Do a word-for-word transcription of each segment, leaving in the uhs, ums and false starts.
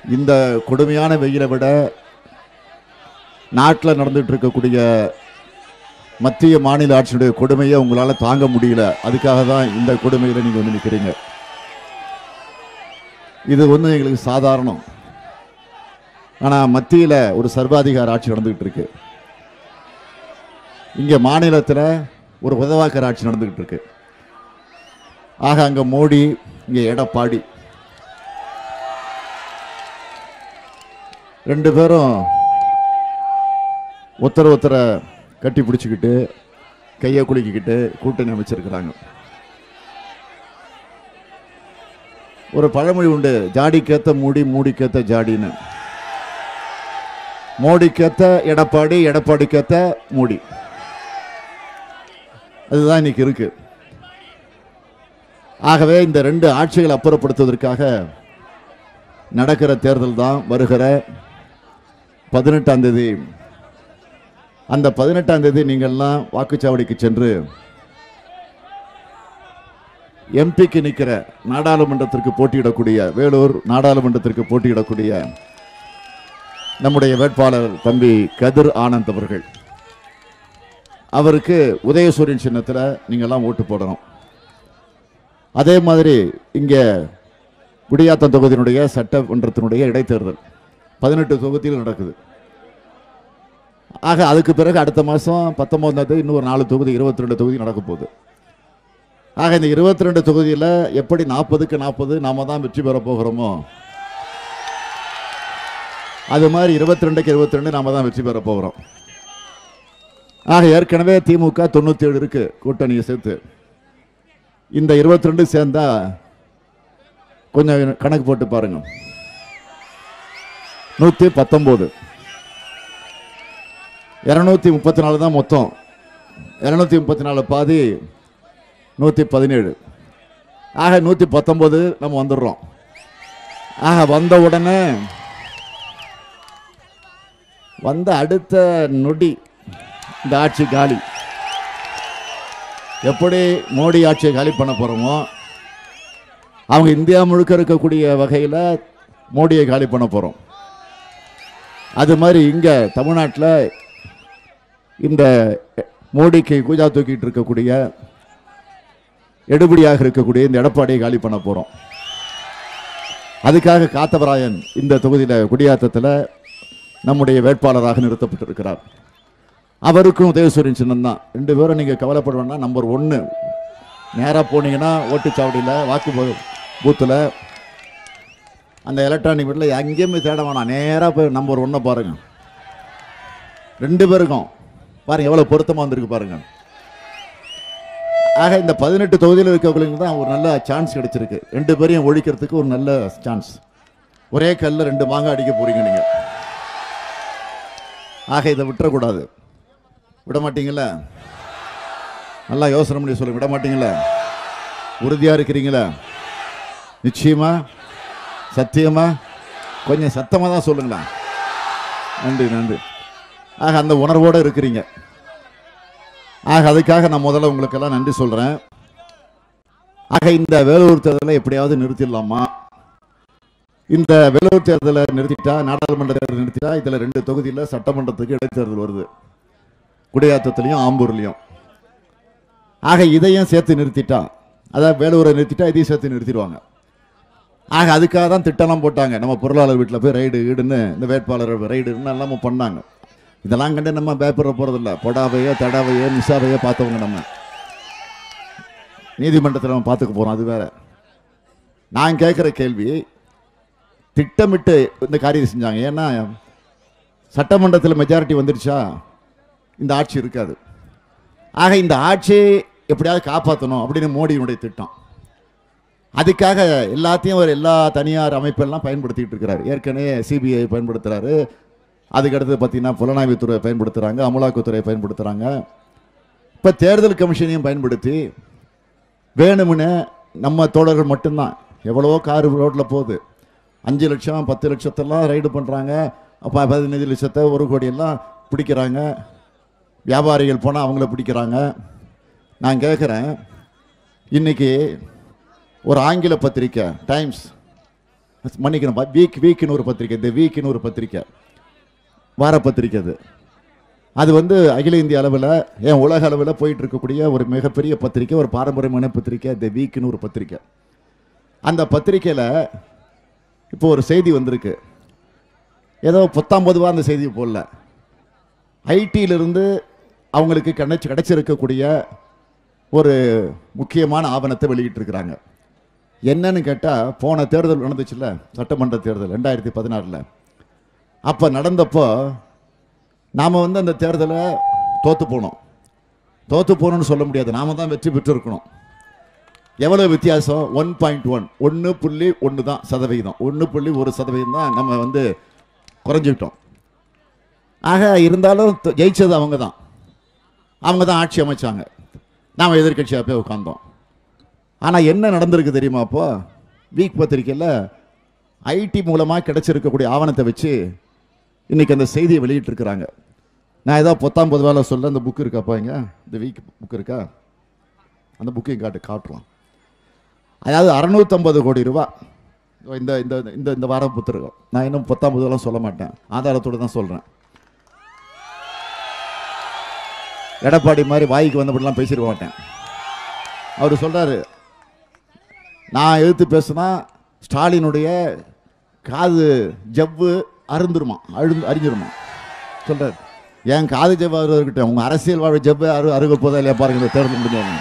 இந்த கொடுமையான வெயிலை விட நாட்டில் நடந்துட்டு இருக்கக்கூடிய மத்திய மாநில ஆட்சியுடைய கொடுமையை உங்களால் தாங்க முடியல. அதுக்காக தான் இந்த கொடுமையில் நீங்கள் வந்து நிற்கிறீங்க. இது ஒன்று எங்களுக்கு சாதாரணம். ஆனால் மத்தியில் ஒரு சர்வாதிகார ஆட்சி நடந்துகிட்டு இருக்கு. இங்கே மாநிலத்தில் ஒரு உதவாக்கர் ஆட்சி நடந்துகிட்டு இருக்கு. ஆக அங்கே மோடி, இங்கே எடப்பாடி, ரெண்டு பேரும் ஒருத்தர ஒருத்தர கட்டி பிடிச்சிக்கிட்டு கையை குலுக்கிக்கிட்டு கூட்டணி அமைச்சிருக்கிறாங்க. ஒரு பழமொழி உண்டு, ஜாடிக்கேத்த மூடி, மூடிக்கேத்த ஜாடின்னு. மோடிக்கேத்த எடப்பாடி, எடப்பாடிக்கேத்த மூடி. அதுதான் இன்னைக்கு இருக்கு. ஆகவே இந்த ரெண்டு ஆட்சிகளை அப்புறப்படுத்துவதற்காக நடக்கிற தேர்தல் தான் வருகிற பதினெட்டாம் தேதி. அந்த பதினெட்டாம் தேதி நீங்கள்லாம் வாக்குச்சாவடிக்கு சென்று எம்பிக்கு நிற்கிற நாடாளுமன்றத்திற்கு போட்டியிடக்கூடிய, வேலூர் நாடாளுமன்றத்திற்கு போட்டியிடக்கூடிய நம்முடைய வேட்பாளர் தம்பி கதிர் ஆனந்த் அவர்கள், அவருக்கு உதயசூரியன் சின்னத்தில் நீங்கள்லாம் ஓட்டு போடணும். அதே மாதிரி இங்கே குடியாத்தம் தொகுதியினுடைய சட்டமன்றத்தினுடைய இடைத்தேர்தல் பதினெட்டு தொகுதியில் நடக்குது. ஆக அதுக்கு பிறகு அடுத்த மாதம் பத்தொன்பதாம் தேதி இன்னொரு நாலு தொகுதி, இருபத்தி ரெண்டு தொகுதி நடக்க போகுது. ஆக இந்த இருபத்தி ரெண்டு தொகுதியில் எப்படி நாற்பதுக்கு நாற்பது நாம தான் வெற்றி பெற போகிறோமோ, அது மாதிரி இருபத்தி ரெண்டுக்கு இருபத்தி ரெண்டு நாம தான் வெற்றி பெற போகிறோம். ஆக ஏற்கனவே திமுக தொண்ணூத்தி ஏழு இருக்கு கூட்டணியை சேர்த்து. இந்த இருபத்தி ரெண்டு சேர்ந்தா கொஞ்சம் கணக்கு போட்டு பாருங்க, நூத்தி பத்தொன்பது. இருநூத்தி முப்பத்தி நாலு தான் மொத்தம். இருநூத்தி முப்பத்தி நாலு பாதி நூத்தி பதினேழு. ஆக நூத்தி பத்தொன்பது நம்ம வந்துடுறோம். ஆக வந்த உடனே வந்த அடுத்த நொடி இந்த ஆட்சி காலி. எப்படி மோடி ஆட்சியை காலி பண்ண போறோமோ, அவங்க இந்தியா முழுக்க இருக்கக்கூடிய வகையில் மோடியை காலி பண்ண போறோம். அது மாதிரி இங்க தமிழ்நாட்டில் இந்த மோடிக்கு கூஜா தூக்கிட்டு இருக்கக்கூடிய, எடுபடியாக இருக்கக்கூடிய இந்த எடப்பாடியை காலி பண்ண போறோம். அதுக்காக காத்தவராயன் இந்த தொகுதியில் குடியாத்தத்தில் நம்முடைய வேட்பாளராக நிறுத்தப்பட்டிருக்கிறார். அவருக்கும் உதயசூரியன் சின்னம் தான். ரெண்டு பேரும் நீங்கள் கவலைப்படுவேன்னா, நம்பர் ஒன்று நேராக போனீங்கன்னா ஓட்டுச்சாவடியில் வாக்கு பூத்தில் அந்த எலக்ட்ரானிக் வீட்டில் எங்கேயுமே தேட வேணாம், நேராக போய் நம்பர் ஒன்றை பாருங்க. ரெண்டு பேருக்கும் பாருங்க எவ்வளோ பொருத்தமாக வந்திருக்கு பாருங்க. ஆக இந்த பதினெட்டு தொகுதியில் இருக்கவங்களுக்கு தான் ஒரு நல்ல சான்ஸ் கிடைச்சிருக்கு. ரெண்டு பேரையும் ஒழிக்கிறதுக்கு ஒரு நல்ல சான்ஸ். ஒரே கல்ல ரெண்டு மாங்காய் அடிக்க போறீங்க நீங்க. ஆக இதை விட்டுறக்கூடாது. விட மாட்டீங்களா? நல்லா யோசனை பண்ணி சொல்லுங்க. விட மாட்டீங்களா? உறுதியா இருக்கிறீங்களா? நிச்சயமா, சத்தியமா? கொஞ்சம் சத்தமாக தான் சொல்லுங்களா. நன்றி நன்றி. ஆக அந்த உணர்வோடு இருக்கிறீங்க. ஆக அதுக்காக நான் முதல்ல உங்களுக்கெல்லாம் நன்றி சொல்றேன். ஆக இந்த வேலூர் தேர்தலை எப்படியாவது நிறுத்திடலாமா? இந்த வேலூர் தேர்தலை நிறுத்திட்டா, நாடாளுமன்ற தேர்தல் நிறுத்திட்டா, இதுல ரெண்டு தொகுதியில் சட்டமன்றத்துக்கு இடைத்தேர்தல் வருது, குடியாத்தத்திலையும் ஆம்பூர்லையும். ஆக இதையும் சேர்த்து நிறுத்திட்டா, அதாவது வேலூரை நிறுத்திட்டா இதையும் சேர்த்து நிறுத்திடுவாங்க. ஆக அதுக்காக தான் திட்டம்லாம் போட்டாங்க. நம்ம பொருளாளர் வீட்டில் போய் ரைடு ஈடுன்னு, இந்த வேட்பாளர் ரைடுன்னு எல்லாமே பண்ணாங்க. இதெல்லாம் கண்டு நம்ம பேப்பர போறதில்ல. பொடாவையோ தடாவையோ நிஷாவையோ பார்த்தவங்க நம்ம நீதிமன்றத்தில் நம்ம பார்த்துக்க போறோம், அது வேற. நான் கேட்குற கேள்வி, திட்டமிட்டு இந்த காரியத்தை செஞ்சாங்க. ஏன்னா சட்டமன்றத்தில் மெஜாரிட்டி வந்துருச்சா இந்த ஆட்சி இருக்காது. ஆக இந்த ஆட்சியை எப்படியாவது காப்பாற்றணும் அப்படின்னு மோடியினுடைய திட்டம். அதுக்காக எல்லாத்தையும் ஒரு எல்லா தனியார் அமைப்பெல்லாம் பயன்படுத்திட்டு இருக்கிறார். ஏற்கனவே சிபிஐ பயன்படுத்துறாரு, அதுக்கடுத்து பார்த்தீங்கன்னா புலனாய்வுத்துறை பயன்படுத்துகிறாங்க, அமலாக்கத்துறையை பயன்படுத்துகிறாங்க. இப்போ தேர்தல் கமிஷனையும் பயன்படுத்தி வேணும்னு நம்ம தோழர்கள் மட்டும்தான். எவ்வளவோ கார் ரோட்டில் போகுது, அஞ்சு லட்சம் பத்து லட்சத்தெல்லாம் ரைடு பண்ணுறாங்க. அப்போ பதினஞ்சு லட்சத்தை ஒரு கோடியெல்லாம் பிடிக்கிறாங்க. வியாபாரிகள் போனால் அவங்கள பிடிக்கிறாங்க. நான் கேட்குறேன், இன்னைக்கு ஒரு ஆங்கில பத்திரிக்கை டைம்ஸ் மன்னிக்கணும், வீக் வீக்னு ஒரு பத்திரிக்கை, தி வீக்னு ஒரு பத்திரிக்கை, வார பத்திரிக்கை. அது அது வந்து அகில இந்திய அளவில் ஏன் உலக அளவில் போயிட்டு இருக்கக்கூடிய ஒரு மிகப்பெரிய பத்திரிக்கை, ஒரு பாரம்பரியமான பத்திரிக்கை, தி வீக்னு ஒரு பத்திரிக்கை. அந்த பத்திரிக்கையில் இப்போ ஒரு செய்தி வந்திருக்கு. ஏதோ பத்தாம் பொதுவாக அந்த செய்தியை போடல, ஐடியிலிருந்து அவங்களுக்கு கிடைச்சி கிடைச்சிருக்கக்கூடிய ஒரு முக்கியமான ஆவணத்தை வெளியிட்டிருக்கிறாங்க. என்னன்னு கேட்டால், போன தேர்தல் நடந்துச்சுல்ல, சட்டமன்ற தேர்தல் ரெண்டாயிரத்தி பதினாறில், அப்போ நடந்தப்போ நாம் வந்து அந்த தேர்தலை தோற்று போனோம். தோற்று போனோன்னு சொல்ல முடியாது, நாம் தான் வெற்றி பெற்று இருக்கணும். எவ்வளோ வித்தியாசம்? ஒன் பாயிண்ட் ஒன் ஒன்று புள்ளி ஒன்று தான் சதவிகிதம், ஒன்று புள்ளி ஒரு சதவீதம் தான் நம்ம வந்து குறைஞ்சிக்கிட்டோம். ஆக இருந்தாலும் ஜெயிச்சது அவங்க தான், அவங்க தான் ஆட்சி அமைச்சாங்க, நாம் எதிர்கட்சியாக போய் உட்கார்ந்தோம். ஆனால் என்ன நடந்திருக்கு தெரியுமா? அப்போ வீக் பத்திரிக்கையில் ஐடி மூலமாக கிடைச்சிருக்கக்கூடிய ஆவணத்தை வச்சு இன்றைக்கி அந்த செய்தியை வெளியிட்டிருக்கிறாங்க. நான் ஏதோ பத்தாம் பொதுவாக சொல்ல, அந்த புக்கு இருக்காப்பா, இங்க இந்த வீக் புக் இருக்கா? அந்த புக்கையும் காட்டு காட்டுறோம். அதாவது அறுநூத்தம்பது கோடி ரூபா இந்த இந்த இந்த இந்த வார புத்தகம். நான் இன்னும் பத்தாம் பொதுவெல்லாம் சொல்ல மாட்டேன், ஆதாரத்தோடு தான் சொல்கிறேன். எடப்பாடி மாதிரி வாய்க்கு வந்தபடிலாம் பேசிட மாட்டேன். அவர் சொல்கிறாரு, நான் எதிர்த்து பேசுனா ஸ்டாலினுடைய காது ஜவ்வு அருந்துருமா, அழு அறிஞ்சிருமா சொல்கிறார். என் காது ஜவ்வு அரு இருக்கட்டும், உங்கள் அரசியல் வாழ் ஜவ்வு அரு அருக போதா இல்லையா பாருங்க, இந்த தேர்தல் முடிஞ்சவங்க.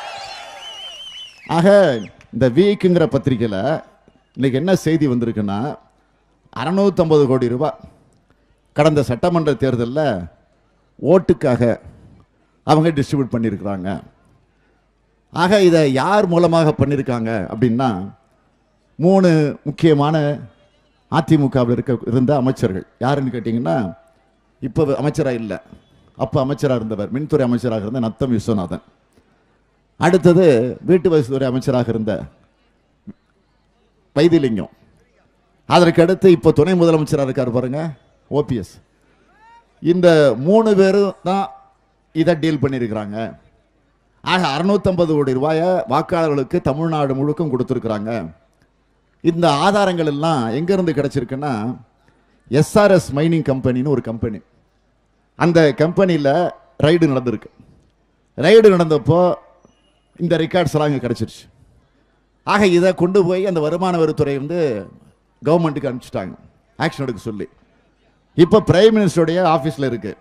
ஆக இந்த வீக்குங்கிற பத்திரிக்கையில் இன்றைக்கி என்ன செய்தி வந்திருக்குன்னா, அறுநூற்றம்பது கோடி ரூபாய் கடந்த சட்டமன்ற தேர்தலில் ஓட்டுக்காக அவங்க டிஸ்ட்ரிபியூட் பண்ணியிருக்கிறாங்க. ஆக இதை யார் மூலமாக பண்ணியிருக்காங்க அப்படின்னா, மூணு முக்கியமான அதிமுகவில் இருக்க இருந்த அமைச்சர்கள். யாருன்னு கேட்டிங்கன்னா, இப்போ அமைச்சராக இல்லை, அப்போ அமைச்சராக இருந்தவர், மின்துறை அமைச்சராக இருந்த நத்தம் விஸ்வநாதன். அடுத்தது வீட்டு வசதித்துறை அமைச்சராக இருந்த வைத்திலிங்கம். அதற்கு அடுத்து இப்போ துணை முதலமைச்சராக இருக்கார் பாருங்க, ஓபிஎஸ். இந்த மூணு பேரும் தான் இதை டீல் பண்ணியிருக்கிறாங்க. ஆக அறுநூற்றம்பது கோடி ரூபாயை வாக்காளர்களுக்கு தமிழ்நாடு முழுக்கும் கொடுத்துருக்குறாங்க. இந்த ஆதாரங்கள் எல்லாம் எங்கேருந்து கிடைச்சிருக்குன்னா, எஸ்ஆர்எஸ் மைனிங் கம்பெனின்னு ஒரு கம்பெனி, அந்த கம்பெனியில் ரைடு நடந்திருக்கு. ரைடு நடந்தப்போ இந்த ரெக்கார்ட்ஸ் எல்லாம் இங்கே கிடச்சிருச்சு. ஆக இதை கொண்டு போய் அந்த வருமான வரித்துறை வந்து கவர்மெண்ட்டுக்கு அனுப்பிச்சிட்டாங்க ஆக்ஷன் எடுக்க சொல்லி. இப்போ பிரைம் மினிஸ்டருடைய ஆஃபீஸில் இருக்கு.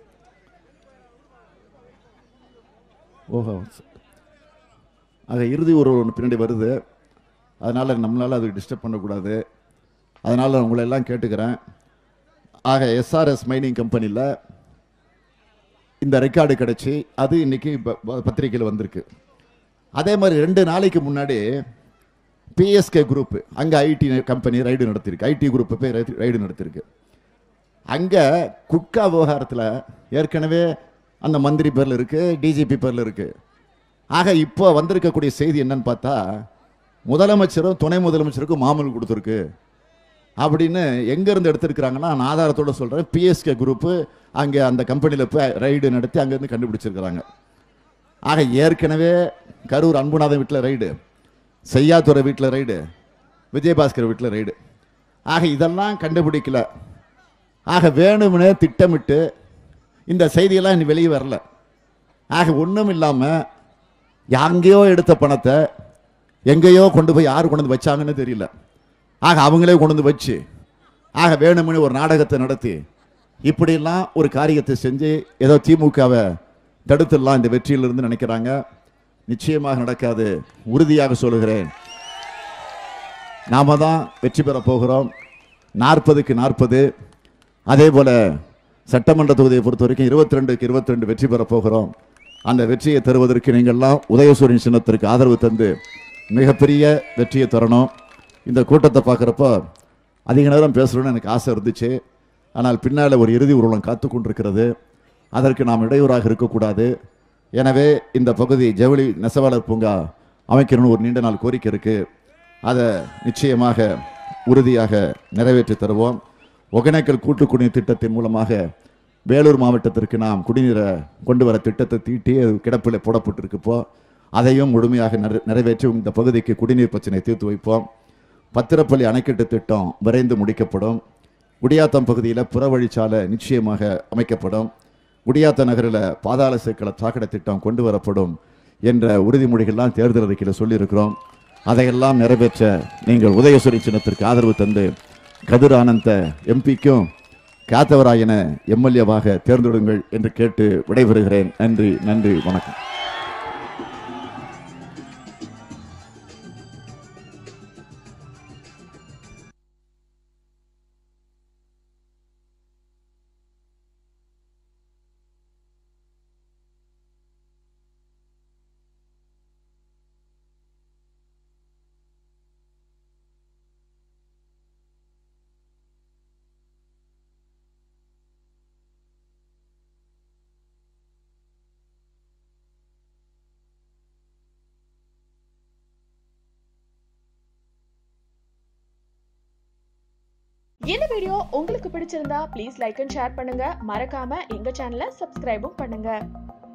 ஓஹோ, ஆக இறுதி ஒரு ஒன்று பின்னாடி வருது, அதனால் நம்மளால் அதுக்கு டிஸ்டர்ப் பண்ணக்கூடாது, அதனால் உங்களை எல்லாம் கேட்டுக்கிறேன். ஆக எஸ்ஆர்எஸ் மைனிங் கம்பெனியில் இந்த ரெக்கார்டு கிடச்சி அது இன்னைக்கு பத்திரிகையில் வந்திருக்கு. அதே மாதிரி ரெண்டு நாளைக்கு முன்னாடி பிஎஸ்கே குரூப் அங்கே ஐடி கம்பெனி ரைடு நடத்திருக்கு, ஐடி குரூப் போய் ரைடு நடத்திருக்கு. அங்கே குட்கா விவகாரத்தில் ஏற்கனவே அந்த மந்திரி பேரில் இருக்குது, டிஜிபி பேரில் இருக்குது. ஆக இப்போ வந்திருக்கக்கூடிய செய்தி என்னன்னு பார்த்தா, முதலமைச்சரும் துணை முதலமைச்சருக்கும் மாமூல் கொடுத்துருக்கு அப்படின்னு எங்கேருந்து எடுத்திருக்கிறாங்கன்னா, நான் ஆதாரத்தோடு சொல்கிறேன், பிஎஸ்கே குரூப்பு அங்கே அந்த கம்பெனியில் போய் ரைடு நடத்தி அங்கேருந்து கண்டுபிடிச்சிருக்கிறாங்க. ஆக ஏற்கனவே கரூர் அன்புநாதன் வீட்டில் ரைடு, செய்யாத்துறை வீட்டில் ரைடு, விஜயபாஸ்கர் வீட்டில் ரைடு. ஆக இதெல்லாம் கண்டுபிடிக்கல. ஆக வேணும்னே திட்டமிட்டு இந்த செய்தியெல்லாம் இன்னும் வெளியே வரல. ஆக ஒன்றும் இல்லாமல் எங்கேயோ எடுத்த பணத்தை எங்கேயோ கொண்டு போய் யார் கொண்டு வந்து வச்சாங்கன்னு தெரியல. ஆக அவங்களே கொண்டு வந்து வச்சு, ஆக வேணும்னு ஒரு நாடகத்தை நடத்தி இப்படியெல்லாம் ஒரு காரியத்தை செஞ்சு ஏதோ திமுகவை தடுத்துடலாம் இந்த வெற்றியிலிருந்து நினைக்கிறாங்க. நிச்சயமாக நடக்காது, உறுதியாக சொல்லுகிறேன். நாம தான் வெற்றி பெற போகிறோம், நாற்பதுக்கு நாற்பது. அதே போல சட்டமன்ற தொகுதியை பொறுத்த வரைக்கும் இருபத்தி ரெண்டுக்கு இருபத்தி ரெண்டு வெற்றி பெற போகிறோம். அந்த வெற்றியை தருவதற்கு நீங்கள்லாம் உதயசூரியன் சின்னத்திற்கு ஆதரவு தந்து மிகப்பெரிய வெற்றியை தரணும். இந்த கூட்டத்தை பார்க்குறப்போ அதிக நேரம் பேசணும்னு எனக்கு ஆசை இருந்துச்சு. ஆனால் பின்னால் ஒரு இறுதி ஊர்வலம் காத்து கொண்டிருக்கிறது, அதற்கு நாம் இடையூறாக இருக்கக்கூடாது. எனவே இந்த பகுதி ஜவுளி நெசவாளர் பூங்கா அமைக்கணும்னு ஒரு நீண்ட நாள் கோரிக்கை இருக்குது. அதை நிச்சயமாக உறுதியாக நிறைவேற்றி தருவோம். ஒகேனக்கல் கூட்டு குடிநீர் திட்டத்தின் மூலமாக வேலூர் மாவட்டத்திற்கு நாம் குடிநீரை கொண்டு வர திட்டத்தை தீட்டி கிடப்பில் போடப்பட்டிருக்கப்போ அதையும் முழுமையாக நிறைவேற்றி இந்த பகுதிக்கு குடிநீர் பிரச்சனை தீர்த்து வைப்போம். பத்திரப்பள்ளி அணைக்கட்டு திட்டம் விரைந்து முடிக்கப்படும். குடியாத்தம் பகுதியில் புறவழிச்சாலை நிச்சயமாக அமைக்கப்படும். குடியாத்த நகரில் பாதாள சாக்கடை சாக்கடை திட்டம் கொண்டு வரப்படும் என்ற உறுதிமொழிகள்லாம் தேர்தல் அறிக்கையில் சொல்லியிருக்கிறோம். அதையெல்லாம் நிறைவேற்ற நீங்கள் உதயசூரி சின்னத்திற்கு ஆதரவு தந்து கதிர் ஆனந்த எம்பிக்கும் காத்தவராயன எம்எல்ஏவாக தேர்ந்தெடுங்கள் என்று கேட்டு விடைபெறுகிறேன். நன்றி நன்றி வணக்கம். இந்த வீடியோ உங்களுக்கு பிடிச்சிருந்தா ப்ளீஸ் லைக் அண்ட் ஷேர் பண்ணுங்க. மறக்காம எங்க சேனலை சப்ஸ்கிரைபும் பண்ணுங்க.